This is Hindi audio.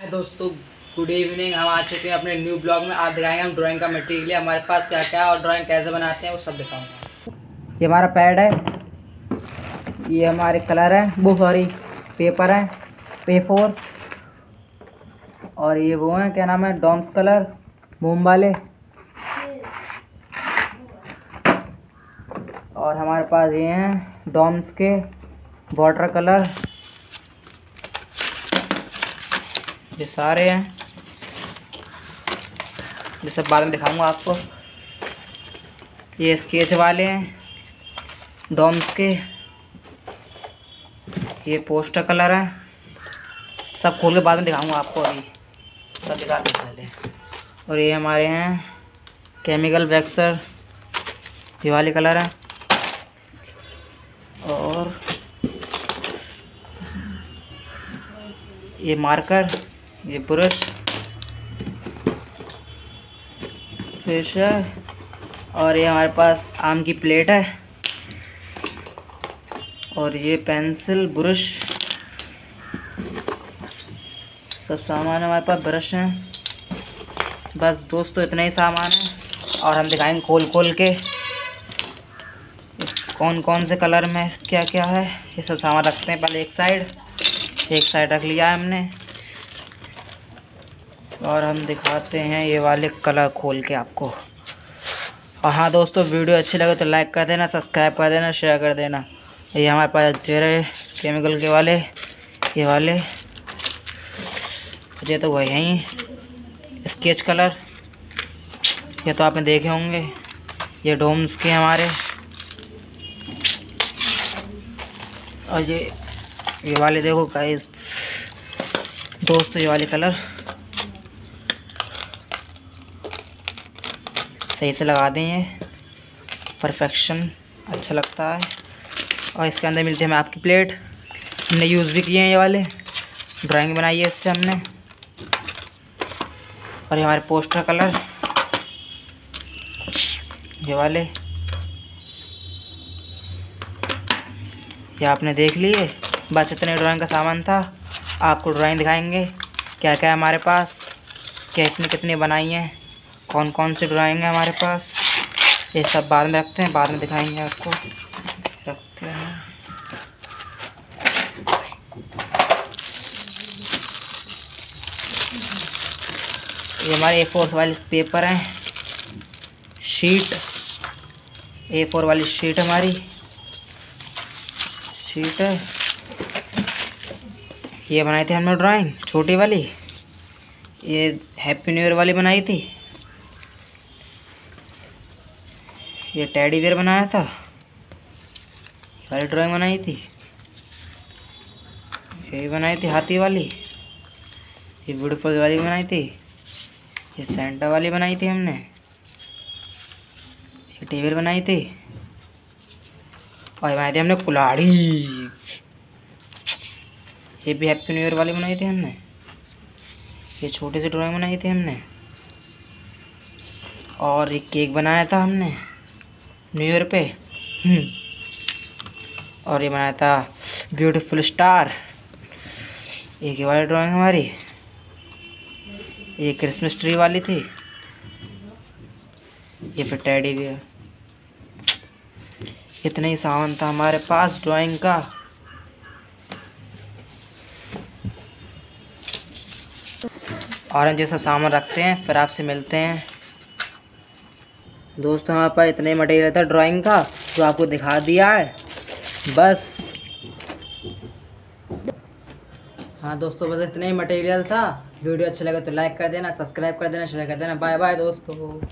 हाय दोस्तों, गुड इवनिंग। हम आ चुके हैं अपने न्यू ब्लॉग में। आज दिखाएंगे हम ड्राइंग का मटेरियल हमारे पास क्या क्या है और ड्राइंग कैसे बनाते हैं वो सब दिखाऊंगा। ये हमारा पैड है, ये हमारे कलर है, वो सॉरी पेपर है, A4। और ये वो हैं, क्या नाम है, डॉम्स कलर, मोम वाले। और हमारे पास ये हैं डॉम्स के वाटर कलर, ये सारे हैं। ये सब बाद में दिखाऊंगा आपको। ये स्केच वाले हैं डॉम्स के, ये पोस्टर कलर है। सब खोल के बाद में दिखाऊंगा आपको, अभी सब दिखा दे पहले। और ये हमारे हैं केमिकल वैक्सर, ये वाले कलर हैं। और ये मार्कर, ये ब्रश, फिश है। और ये हमारे पास आम की प्लेट है। और ये पेंसिल, ब्रश, सब सामान हमारे पास, ब्रश हैं। बस दोस्तों इतना ही सामान है। और हम दिखाएंगे खोल खोल के कौन कौन से कलर में क्या क्या है। ये सब सामान रखते हैं पहले एक साइड रख लिया है हमने। और हम दिखाते हैं ये वाले कलर खोल के आपको। और हाँ दोस्तों, वीडियो अच्छी लगे तो लाइक कर देना, सब्सक्राइब कर देना, शेयर कर देना। ये हमारे पास तेरे केमिकल के वाले, ये वाले, ये तो वही हैं स्केच कलर, ये तो आपने देखे होंगे। ये डोम्स के हमारे। और ये वाले देखो गाइस दोस्तों, ये वाले कलर सही से लगा दें, ये परफेक्शन अच्छा लगता है। और इसके अंदर मिलती है हमें आपकी प्लेट, हमने यूज़ भी किए हैं, ये वाले ड्राइंग बनाई है इससे हमने। और ये हमारे पोस्टर कलर, ये वाले, ये आपने देख लिए। बस इतने ड्राइंग का सामान था। आपको ड्राइंग दिखाएंगे क्या क्या है हमारे पास, कितनी कितनी बनाई हैं, कौन कौन सी ड्राइंग है हमारे पास। ये सब बाद में रखते हैं, बाद में दिखाएंगे आपको। रखते हैं ये हमारे A4 वाली पेपर हैं, शीट, A4 वाली शीट हमारी शीट है। ये बनाई थी हमने ड्राइंग छोटी वाली, ये हैप्पी न्यू ईयर वाली बनाई थी। ये टेडी बियर बनाया था, ये वाली ड्राइंग बनाई थी। ये बनाई थी हाथी वाली, ये ब्यूटीफुल वाली बनाई थी। ये सेंटा वाली बनाई थी हमने, ये टेबल बनाई थी। और बनाई थी हमने कुल्हाड़ी, ये भी हैप्पी न्यू ईयर वाली बनाई थी हमने। ये छोटी सी ड्राइंग बनाई थी हमने। और एक केक बनाया था हमने न्यू ईयर पे। और ये बनाया था ब्यूटीफुल स्टार, एक ही वाली ड्राइंग हमारी। ये क्रिसमस ट्री वाली थी। ये फिर टेडी बियर। इतना ही सामान था हमारे पास ड्राइंग का। और जैसा सामान रखते हैं, फिर आपसे मिलते हैं। दोस्तों हमारे पास इतना ही मटेरियल था ड्राइंग का, जो आपको दिखा दिया है बस। हाँ दोस्तों, बस इतना ही मटेरियल था। वीडियो अच्छा लगा तो लाइक कर देना, सब्सक्राइब कर देना, शेयर कर देना। बाय बाय दोस्तों।